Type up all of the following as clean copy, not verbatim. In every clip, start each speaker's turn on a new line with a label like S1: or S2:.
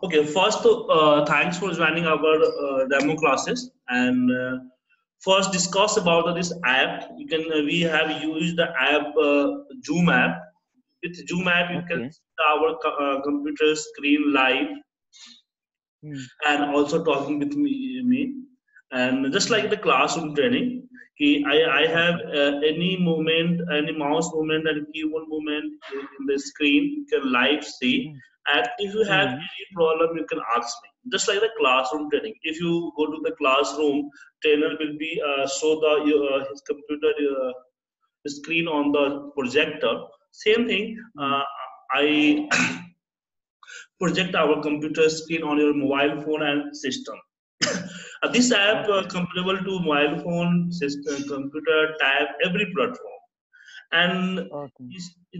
S1: Okay, first, thanks for joining our demo classes. And first, discuss about this app. You can we have used the app Zoom app. With Zoom app, you can
S2: Okay.
S1: see our computer screen live
S2: Hmm.
S1: and also talking with me. And just like
S2: Hmm.
S1: the classroom training, I have
S2: Okay.
S1: any movement, any mouse movement and keyboard movement in the screen, you can live see.
S2: Hmm.
S1: And if you have
S2: Hmm.
S1: any problem, you can ask me. Just like the classroom training. If you go to the classroom, trainer will be show the his computer screen on the projector. Same thing.
S2: Hmm.
S1: I project our computer screen on your mobile phone and system. This app
S2: Okay.
S1: comparable to mobile phone, system, computer, tab, every platform. And
S2: Okay.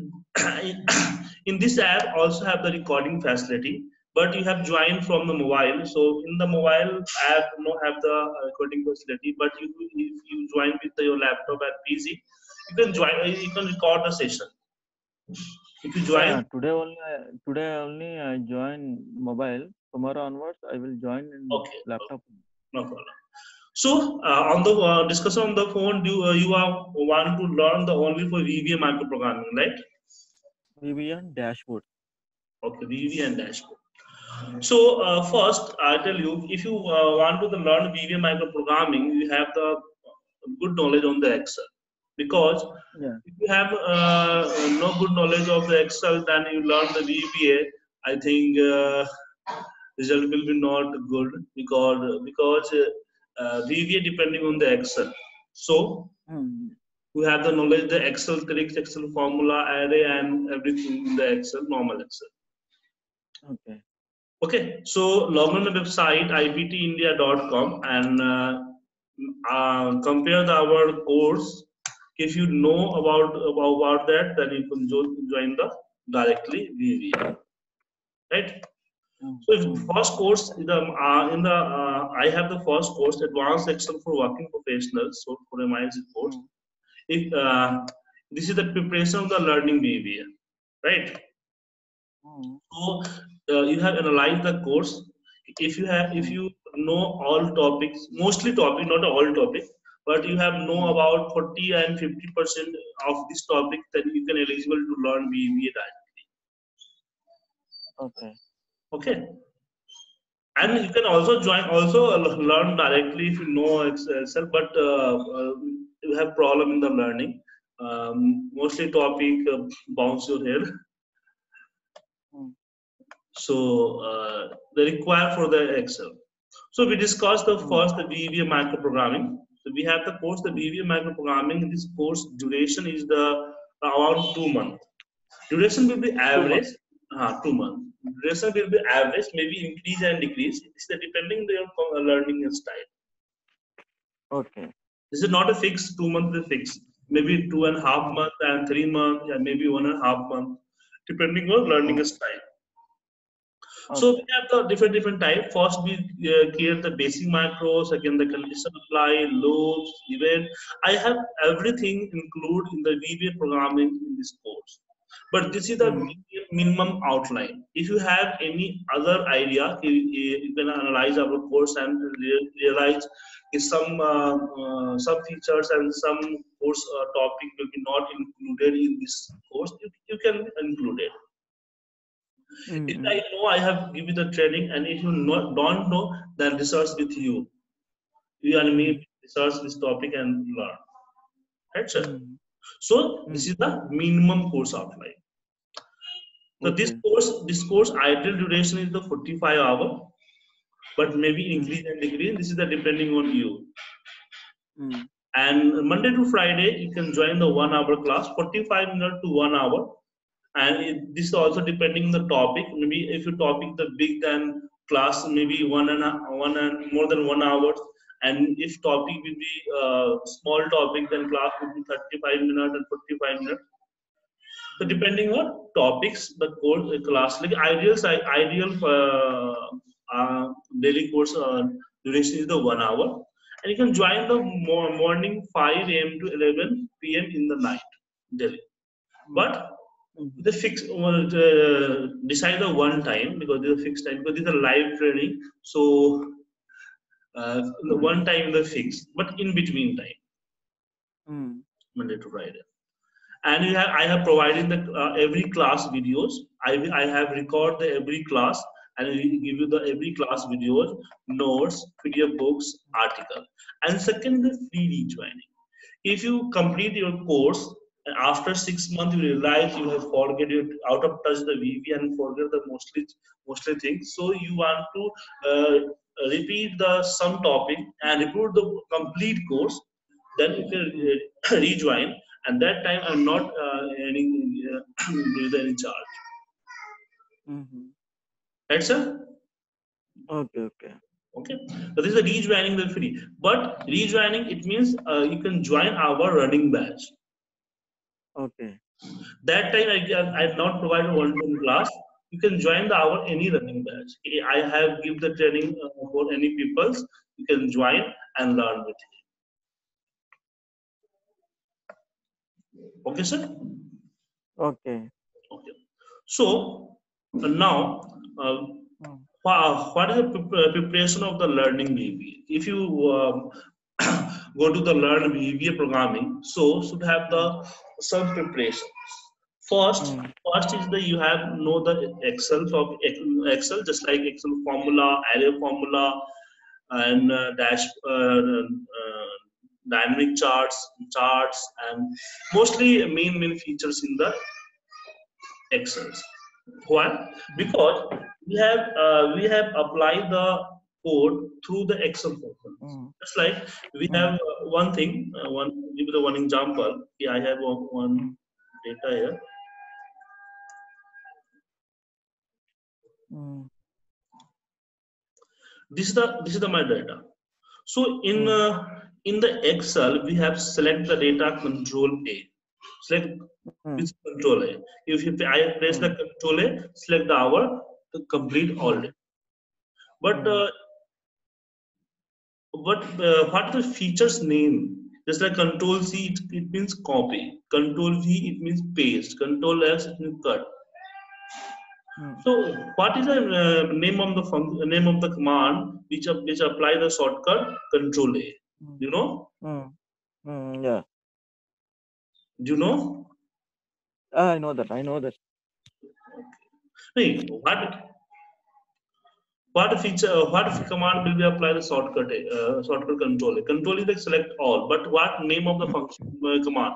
S1: in this app also have the recording facility, but you have joined from the mobile. So in the mobile app, no have the recording facility. But if you join with your laptop and PC, you can join. You can record the session. If you join,
S2: Yeah. Today only I join mobile. Tomorrow onwards I will join in
S1: okay,
S2: laptop.
S1: no problem. So on the discussion on the phone, you are want to learn the only for VBA microprogramming, right?
S2: VBN dashboard.
S1: Okay, VBA and dashboard. So first, I tell you, if you want to learn VBA microprogramming, you have the good knowledge on the Excel, because
S2: Yeah.
S1: if you have no good knowledge of the Excel, then you learn the VBA. I think result will be not good, because VBA depending on the Excel. So
S2: Hmm.
S1: you have the knowledge, the Excel tricks, Excel formula, array, and everything in the Excel, normal Excel.
S2: Okay.
S1: Okay, so log on the website iptindia.com and compare our course. If you know about that, then you can join the directly VBA, right?
S2: Hmm.
S1: So if
S2: Hmm.
S1: first course in the I have the first course, Advanced Excel for Working Professionals, so for MIC course.
S2: Hmm.
S1: If this is the preparation of the learning behavior, right?
S2: Hmm.
S1: So you have analyzed the course. If
S2: Hmm.
S1: you know all topics, mostly topic, not all topic, but you have know
S2: Hmm.
S1: about 40 and 50% of this topic, then you can eligible to learn VBA directly.
S2: Okay.
S1: Okay, and you can also join also learn directly if you know Excel, but you have problem in the learning. Mostly topic bounce your head.
S2: Hmm.
S1: So they require for the Excel. So we discussed the
S2: Hmm.
S1: first the VBA microprogramming. So we have the course the
S2: Hmm.
S1: VBA microprogramming. This course duration is the around 2 months. Duration will be
S2: 2 months.
S1: average. 2 months. Duration will be average, maybe increase and decrease. It's the depending on your learning style.
S2: Okay.
S1: This is not a fixed 2 months. Is fixed. Maybe two and a half
S2: Hmm.
S1: month and 3 months, and maybe 1.5 month, depending on learning
S2: Okay.
S1: style. So we
S2: Okay.
S1: have the different type. First, we create the basic macros. Again, the condition apply, loops, event. I have everything included in the VBA programming in this course. But this is the
S2: Hmm.
S1: minimum outline. If you have any other idea, you can analyze our course and realize if some features and some course topic will be not included in this course. You can include it. If
S2: Hmm.
S1: I know, I have given the training, and if you don't know, then research with you. You and
S2: Hmm.
S1: me research this topic and learn. Right, sir?
S2: Hmm.
S1: So
S2: Hmm.
S1: this is the minimum course outline. So
S2: Okay.
S1: this course ideal duration is the 45 hour, but maybe
S2: Hmm.
S1: increase and decrease. This is the depending on you.
S2: Hmm.
S1: And Monday to Friday, you can join the 1 hour class, 45 minutes to 1 hour. And this is also depending on the topic. Maybe if you topic the big than class, maybe one and more than 1 hour. And if topic will be small topic, then class will be 35 minutes and 45 minutes. So
S2: Hmm.
S1: depending on topics, the course class like ideal daily course duration is the 1 hour, and you can join the morning 5 a.m. to 11 p.m. in the night daily.
S2: Hmm.
S1: But the fixed decide the one time because there's a fixed time because this is a live training. So the one time the fixed, but in between time, Monday to Friday. And I have provided the every class videos. I have record the every class and I will give you the every class videos, notes, PDF books, article. And second, the free rejoining. If you complete your course and after 6 months you realize you have forget it out of touch the VV and forget the mostly things, so you want to repeat the some topic and repeat the complete course, then you can rejoin, and that time I'm not any with any charge. Right, sir?
S2: Okay.
S1: Okay, so this is a rejoining the free, but rejoining it means you can join our running batch.
S2: Okay.
S1: That time I not provide a one-to-one class. You can join the our any running batch. I have give the training for any peoples. You can join and learn with me. Okay, sir.
S2: Okay.
S1: Okay. So now, what is the preparation of the learning VBA? If you go to the learn VBA programming, so should have the some preparation. First is the you have know the Excel of Excel, just like Excel formula, array formula, and dynamic charts, and mostly main features in the Excels. Why? Because we have applied the code through the Excel function. Just like we have one thing, give you the one example. Here I have one data here. This is the my data. So in the Excel we have select the data control A. Select which control A. If I press the control A, select the hour to complete all day. But what the features name? Just like control C, it means copy. Control V, it means paste. Control S, it means cut. So what is the name of the command which apply the shortcut control A? You know?
S2: Yeah.
S1: Do you know?
S2: I know that.
S1: Hey, what feature? What command will be apply the shortcut? Shortcut control. Control is like select all. But what name of the function command?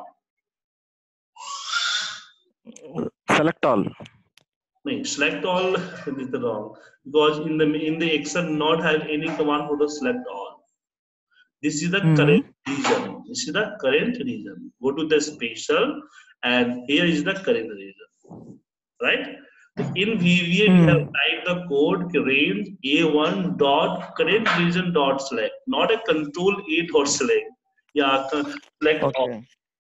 S2: Select all.
S1: No, select all is the wrong, because in the Excel not have any command for the select all. This is the current region. This is the current region. Go to the special, and here is the current region. Right? In VBA, we have typed the code range A1 dot current region dot select, not a control A dot select. Yeah, select all.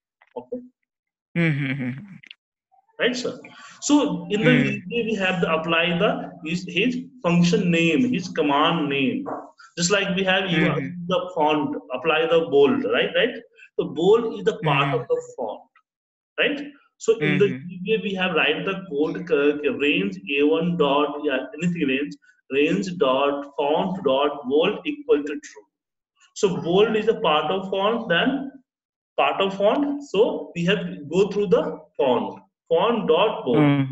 S1: Okay. Right, sir? So in the VBA, we have to apply his function name, his command name. Just like we have the font, apply the bold, right? The bold is the part of the font, right? So in the VBA, we have write the code range A1 dot anything range dot font dot bold equal to true. So bold is a part of font, then part of font. So we have to go through the font dot bold.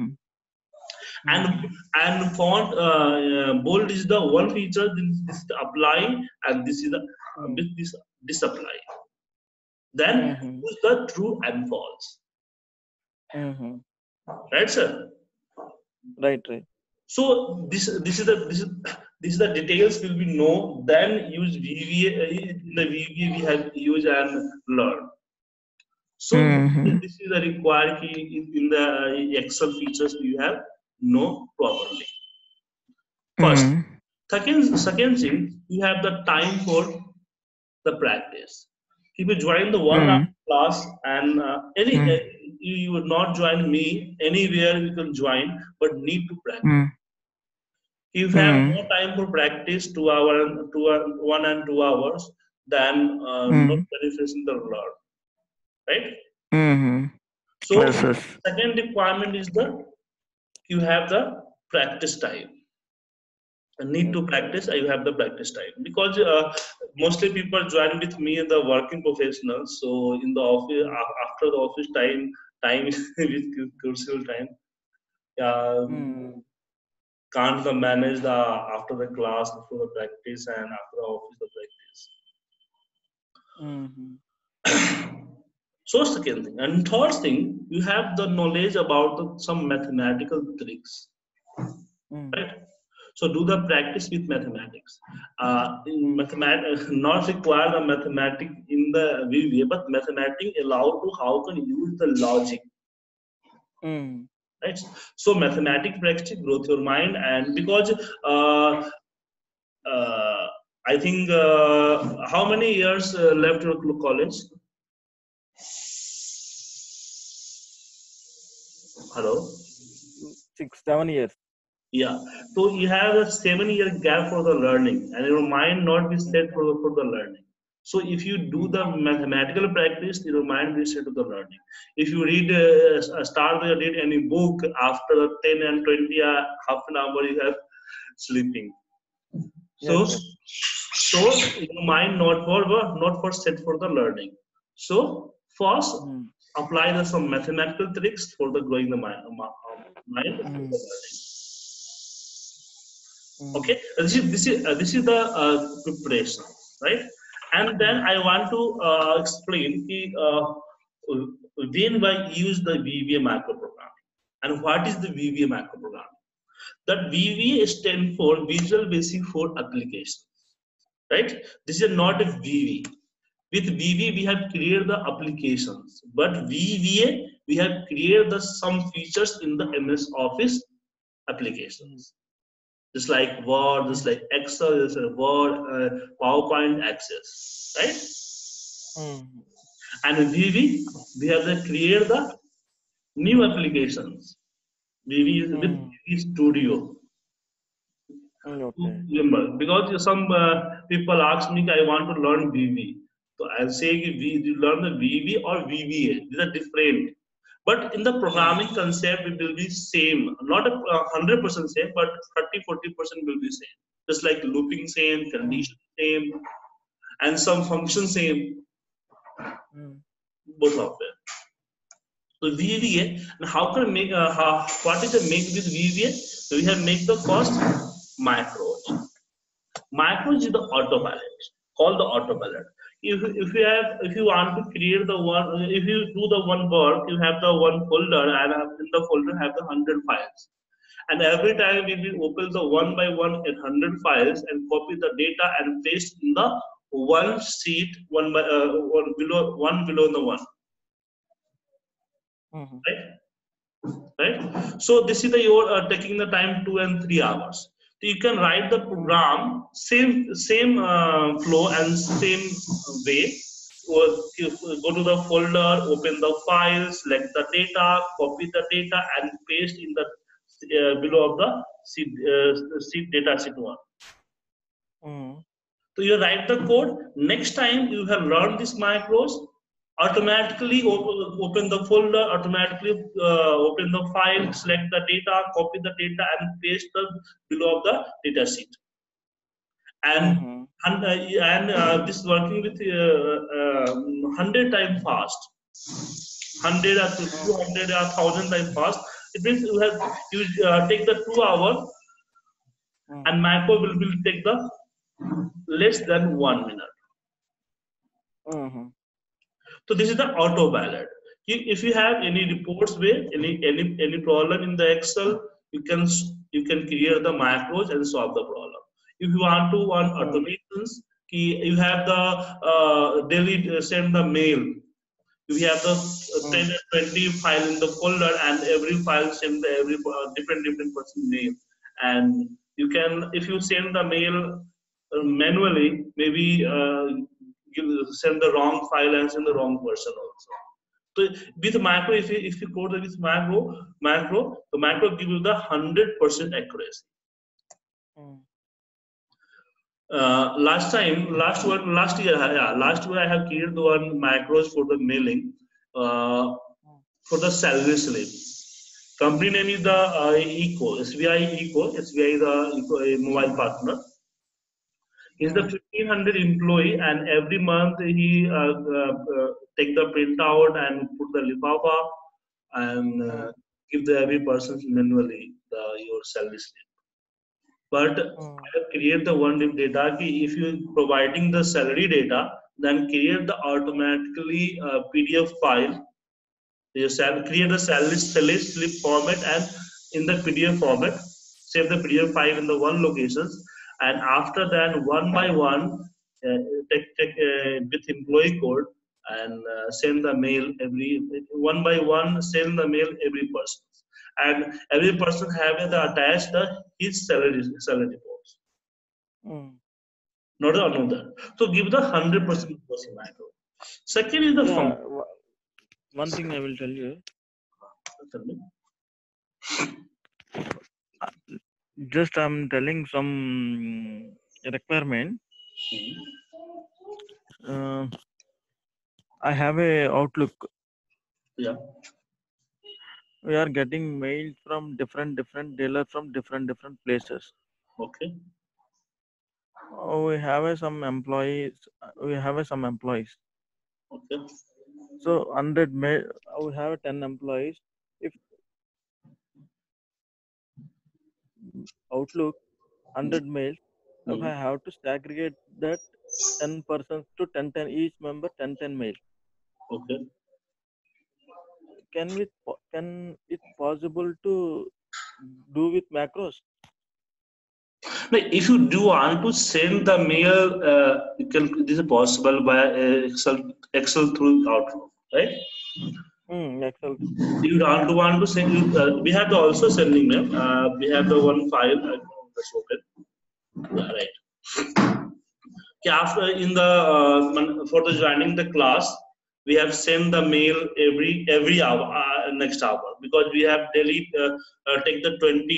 S1: And font bold is the one feature. This is the apply, and this is the this disapply. Then use the true and false. Right, sir?
S2: Right.
S1: So this is the details will be know. Then use VBA. In the VBA we have use and learn. So this is the required key in the Excel features you have know properly. First, second thing, you have the time for the practice. If you join the 1 hour class and you would not join me anywhere, you can join, but need to practice. If you have more time for practice, 2 hours, 1 and 2 hours, then not beneficial the learn, right? So
S2: Yes, yes.
S1: second requirement is you have the practice time. I need to practice. I have the practice time because mostly people join with me the working professionals. So in the office after the office time is with crucial time.
S2: Mm.
S1: Can't manage the after the class, before the practice, and after the office the practice.
S2: Mm-hmm.
S1: So second thing, and third thing, you have the knowledge about some mathematical tricks,
S2: Mm.
S1: right? So do the practice with mathematics. In
S2: Mm.
S1: mathematics, not require the mathematics in the VBA, but mathematics allow to how can use the logic,
S2: Mm.
S1: right? So mathematics practice growth your mind, and because uh, I think how many years left your college? Hello.
S2: 6, 7 years.
S1: Yeah. So you have a 7 year gap for the learning, and your mind not be
S2: Mm.
S1: set for the learning. So if you do
S2: Mm.
S1: the mathematical practice, your mind will set to the learning. If you read start to read any book after 10 and 20 half an hour you have sleeping.
S2: Yes,
S1: So
S2: yes.
S1: so your mind not for set for the learning. So first
S2: Mm.
S1: apply the some mathematical tricks for the growing the mind for
S2: Mm.
S1: the learning.
S2: Mm.
S1: Okay, this is the preparation, right? And then
S2: Mm.
S1: I want to explain when I use the VBA macro programming and what is the VBA macro programming. That VBA stands for Visual Basic for Applications, right? This is not a VB. With VB we have created the applications, but VBA we have created the some features in the MS Office
S2: Mm.
S1: applications, just like Word, just like Excel, just like Word, PowerPoint, Access, right?
S2: Mm.
S1: And in VB, we have to create the new applications. VB is with
S2: Mm.
S1: VB Studio.
S2: Mm. Okay.
S1: Remember, because some people ask me, I want to learn VB. So I'll say, you learn the VB or VBA. These are different. But in the
S2: Mm.
S1: programming concept, it will be same. Not 100% same, but 30-40% will be same. Just like looping same,
S2: Mm.
S1: condition same, and some function same,
S2: Mm.
S1: both of them. So VBA, and how can make what is the make with VBA? So we have make the first macros. Macros is the autopilot, called the autopilot. If you want to create the one, if you do the one work, you have the one folder, and in the folder have the 100 files. And every time we will open the one by one at 100 files and copy the data and paste in the one sheet, one below the one,
S2: Mm.
S1: right? Right. So this is the your taking the time 2 and 3 hours. So you can write the
S2: Mm.
S1: program same flow and same way. Or you go to the folder, open the file, select the data, copy the data, and paste in the below of the sheet data sheet one.
S2: Mm.
S1: So you write the code. Next time you have learned these macros, automatically open the folder, automatically open the file, select the data, copy the data, and paste the below of the data sheet. And
S2: Mm.
S1: this working with 100 times fast, 100 or
S2: Mm.
S1: 200 or 1,000 times fast. It means you take the 2 hours,
S2: Mm.
S1: and macro will take the less than 1 minute.
S2: Mm.
S1: So this is the autopilot. If you have any reports where any problem in the Excel, you can create the macros and solve the problem. If you want to run
S2: Mm.
S1: automations, you have the daily send the mail. You have the 10
S2: Mm.
S1: and 20 file in the folder, and every file send the every different person name. And you can, if you send the mail manually, maybe send the wrong file and send the wrong person also. So with macro, if you code with macro, the macro give you the 100% accuracy.
S2: Mm.
S1: Last year I have created one macros for the mailing. Uh, for the salary slip. Company name is the Eco, SBI Eco, SBI is the mobile partner. He's the 1500 employee, and every month he take the printout and put the lifafa and give the every person manually your salary slip. But I have create the one data ki if you providing the salary data, then create the automatically PDF file. You create the salary slip format and in the PDF format, save the PDF file in the one locations, and after that one by one take with employee code and send the mail every one by one, send the mail every person, and every person have the attached his salary reports, not another. So give the 100% person micro. Second is the function.
S2: One thing I will tell you.
S1: Tell me.
S2: Just I'm telling some requirement. I have a Outlook.
S1: Yeah.
S2: We are getting mails from different dealers from different places.
S1: Okay.
S2: We have some employees.
S1: Okay.
S2: So 100 mail. We have 10 employees. If Outlook 100 mails, if I have to segregate that 10 persons to 10 each member 10 mail.
S1: Okay.
S2: Can it possible to do with macros?
S1: Like if you do want to send the mail, you can. This is possible by Excel through Outlook, right?
S2: Excel.
S1: You want to send. We have to also send email. We have the one file. Let's open. Yeah, right. Okay, after in the for the joining the class, we have sent the mail every hour next hour, because we have daily take the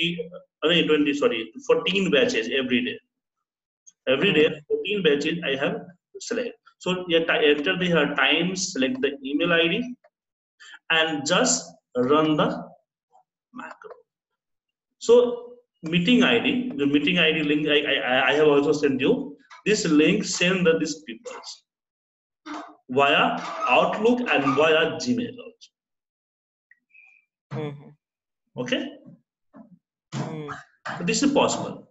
S1: 14 batches every day. Every day 14 batches I have select. So you enter the time, select the email ID, and just run the macro. So meeting ID, the meeting ID link I have also sent you. This link send these people via Outlook and via Gmail also. Okay? So this is possible.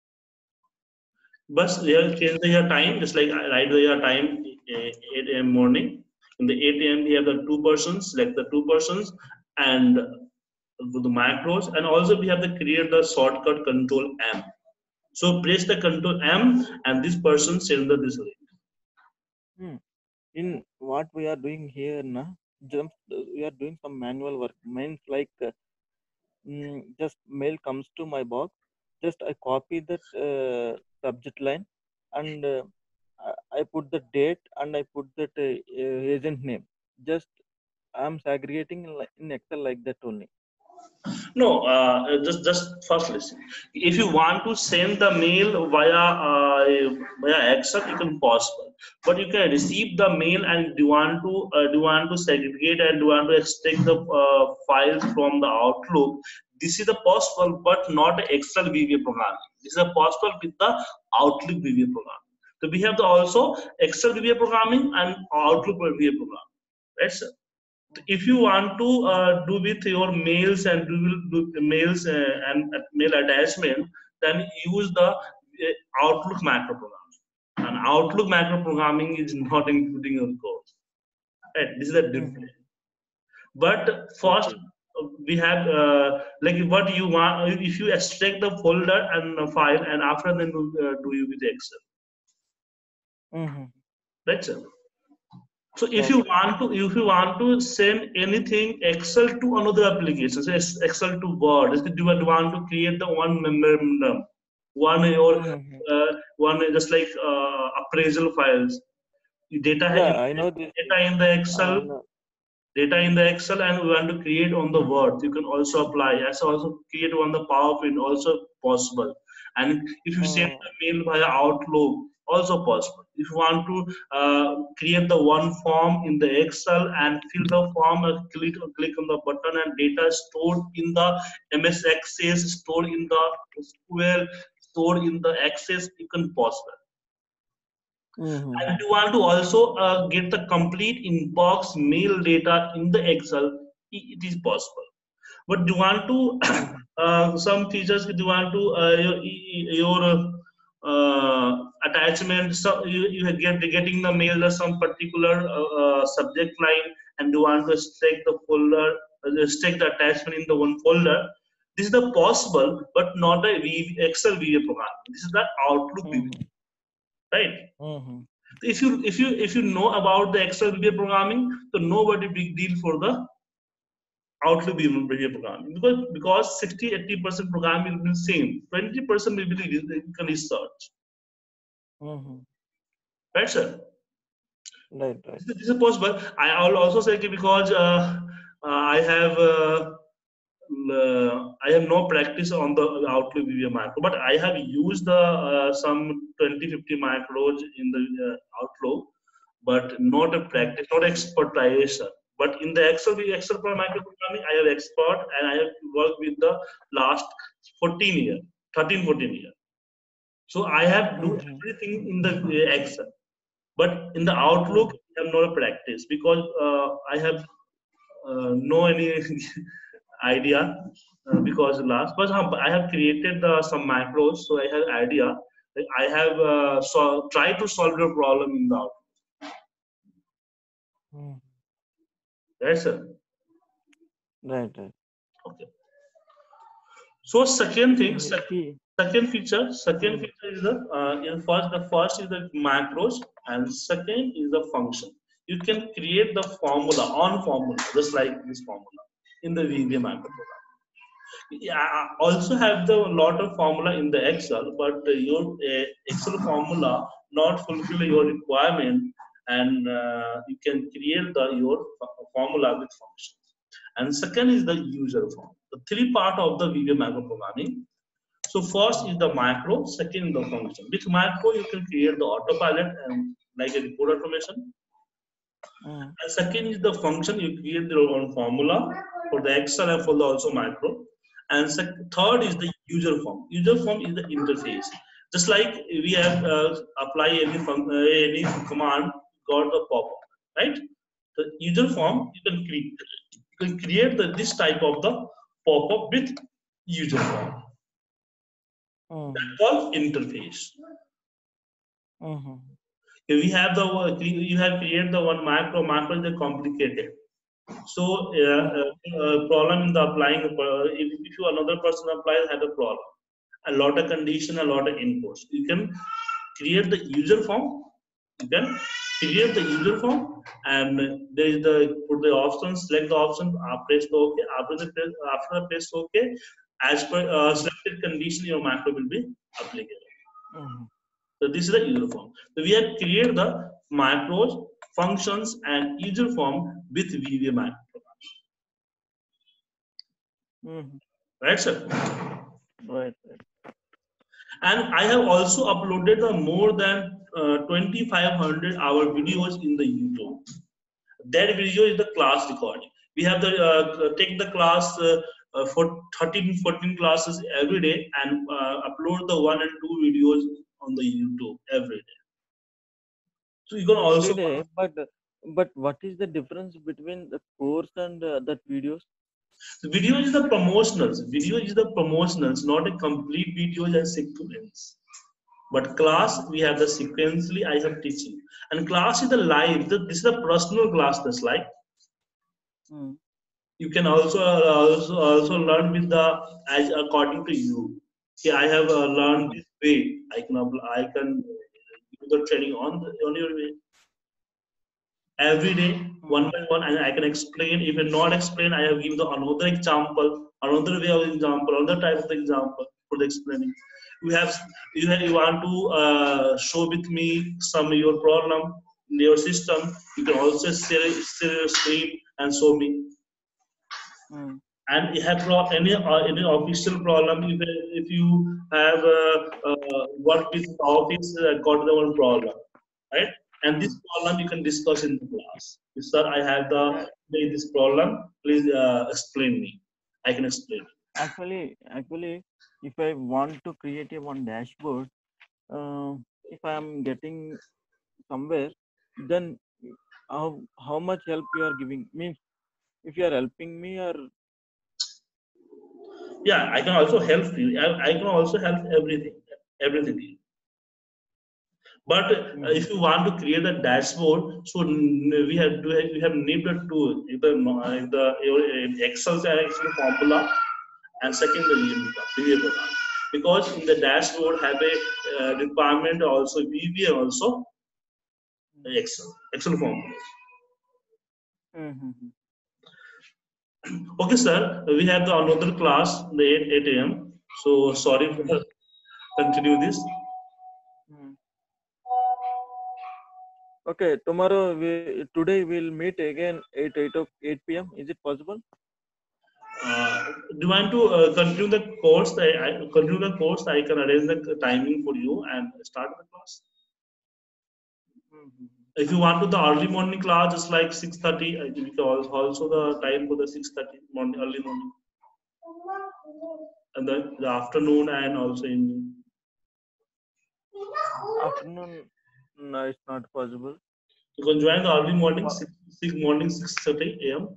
S1: But here change your time, just like write your time 8 a.m. morning. In the 8 a.m. we have the 2 persons, select the 2 persons and go the macros, and also we have to create the shortcut control M. So press the control M and this person send this link.
S2: In what we are doing here now, we are doing some manual work. Means like just mail comes to my box, just I copy that subject line and I put the date and I put that agent name. Just I'm segregating in Excel like that only.
S1: No, just first listen. If you want to send the mail via Excel, you can possible. But you can receive the mail and do you want to segregate and do you want to extract the files from the Outlook. This is a possible, but not Excel VBA programming. This is a possible with the Outlook VBA programming. So we have the also Excel VBA programming and Outlook VBA programming. Right, sir? If you want to do with your mails and do mails and mail attachment, then use the Outlook macro programming. And Outlook macro programming is not including your code. Right? This is a different. But first, we have like what you want. If you extract the folder and the file, and after then do you with Excel. Right, sir? So if you want to send anything Excel to another application, say Excel to Word, if you want to create the one memorandum, one just like appraisal files, data
S2: I know this.
S1: Data in the Excel, and we want to create on the Word. You can also apply. As also create on the PowerPoint, also possible. And if you send the mail via Outlook, also possible. If you want to create the one form in the Excel and fill the form, click on the button, and data stored in the MS Access, stored in the SQL, stored in the Access, you can possible. And you want to also get the complete inbox mail data in the Excel, it is possible. But you want to some features, you want to your attachment, so you get getting the mail as some particular subject line, and you want to stick the folder, stick the attachment in the one folder. This is the possible, but not a Excel VBA program. This is the Outlook VBA, right? If you know about the Excel VBA programming, so nobody big deal for the Outlook VBA programming, because 60-80% programming will be the same, 20% will be the research. Right, sir?
S2: Right.
S1: This is possible. I will also say because I have no practice on the Outlook VBA macro, but I have used the some 20-50 macros in the Outlook, but not a practice, not expertise. But in the Excel for macro programming, I have expert, and I have worked with the last 14 years. So I have do everything in the Excel, but in the Outlook, I have not a practice, because I have no any idea, because but I have created some macros, so I have idea. I have tried to solve your problem in the Outlook. Right, sir?
S2: Right.
S1: Okay. So second thing, second feature is the first is the macros, and second is the function. You can create the formula, just like this formula in the VBA macro program. I also have the lot of formula in the Excel, but your Excel formula not fulfill your requirement, and you can create your formula with functions. And second is the user form. The three part of the VBA macro programming. So first is the macro, second is the function. With macro you can create the autopilot and like a report automation. And second is the function, you create your own formula for the Excel and for the also macro. And third is the user form. User form is the interface. Just like we have apply any command, got the pop-up, right? The user form you can create this type of the pop-up with user form. That's called interface. We have you have created the one macro is the complicated. So problem in the applying, if you another person applies, have a problem, a lot of condition, a lot of inputs. You can create the user form. You can create the user form, and there is put the options, select the option, press the OK. After the press OK, as per selected condition, your macro will be applicable. So this is the user form. So we have created the macros, functions, and user form with VBA macro. Right, sir?
S2: Right.
S1: And I have also uploaded more than 2,500 hour videos in the YouTube. That video is the class recording. We have take the class for 13-14 classes every day, and upload the 1 and 2 videos on the YouTube every day. So you can also
S2: every day, but what is the difference between the course and that videos?
S1: The video is the promotionals. Video is the promotionals, not a complete video and sequence. But class, we have the sequentially I have teaching, and class is the live. This is the personal class. That's like you can also learn with as according to you. Yeah, I have learned this way. I can do the training on your way. Every day, one by one, and I can explain. If not explain, I have given another example, another way of example, another type of example for the explaining. You want to show with me some of your problem in your system. You can also share your screen and show me. And you have any official problem, if you have worked with office, got the one problem, right? And this
S2: Hmm.
S1: problem you can discuss in the class. Sir, I have
S2: Yeah,
S1: this problem, please explain me. I can explain.
S2: actually, if I want to create a one dashboard, uh, if I am getting somewhere, then how much help you are giving? Means if you are helping me or
S1: Yeah, I can also help you. I can also help everything to you. But
S2: Mhm.
S1: if you want to create a dashboard, so we have need a tool, either the Excel actually formula, and second the VBA program. Because in the dashboard have a requirement also VBA also Excel formulas.
S2: Mhm.
S1: Okay, sir, we have the another class the 8 a.m. So sorry for
S2: Mhm.
S1: continue this.
S2: Mhm. Okay, tomorrow today we'll meet again 8 p.m. Is it possible?
S1: Do you want to continue the course? Continue the course. I can arrange the timing for you and start the class.
S2: Mhm.
S1: If you want to the early morning class, just like 6:30, I think also the time for the 6:30 morning, early morning, and the afternoon and also evening.
S2: Afternoon, no, it's not possible.
S1: You can join the early morning,
S2: Wha-
S1: 6:30 a.m.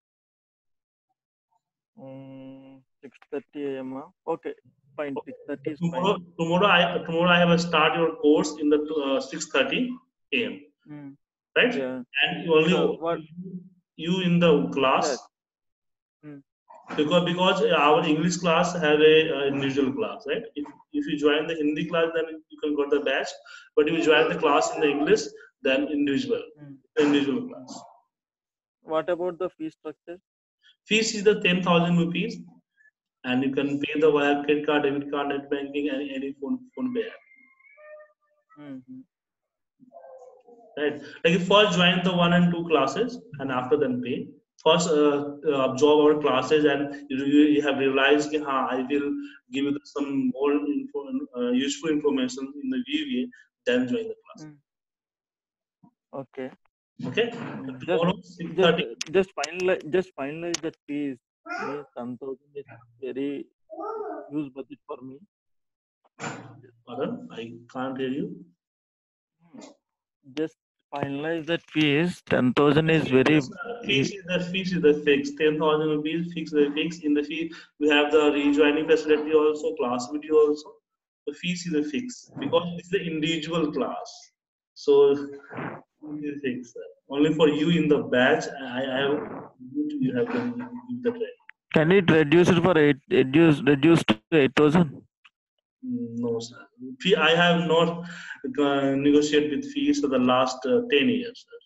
S2: 6:30 a.m. Okay, fine. 6:30 is fine.
S1: Tomorrow I have a start your course in the 6:30 a.m.
S2: Mm.
S1: Right?
S2: Yeah.
S1: And you only
S2: So what?
S1: you in the class,
S2: Yes. Mm.
S1: because our English class have a individual class, right? If you join the Hindi class, then you can go to the batch. But if you join the class in the English, then
S2: Mm.
S1: individual class.
S2: What about the fee structure?
S1: Fees is the 10,000 rupees, and you can pay the via credit card, debit card, net banking, and any phone pay app.
S2: Mm-hmm.
S1: Right? Like you first join the 1 and 2 classes, and after then pay. First absorb our classes, and you have realized that I will give you some more useful information in the VBA. Then join the class.
S2: Mm. Okay.
S1: Okay.
S2: Just
S1: Tomorrow six
S2: just
S1: thirty.
S2: just finalize that fees. Means 10,000 is very huge budget for me.
S1: Pardon, I can't hear you.
S2: Just finalize that fees. 10,000 is very.
S1: Fees is the fixed 10,000 rupees. Fix the fix in the fee. We have the rejoining facility also, class video also. The fees is a fix because it's the individual class. So it is fixed. Only for you in the batch. I have you have to give the rate.
S2: Can it reduce it for reduce to 8,000?
S1: No, sir. Fee, I have not negotiated with fees for the last 10 years.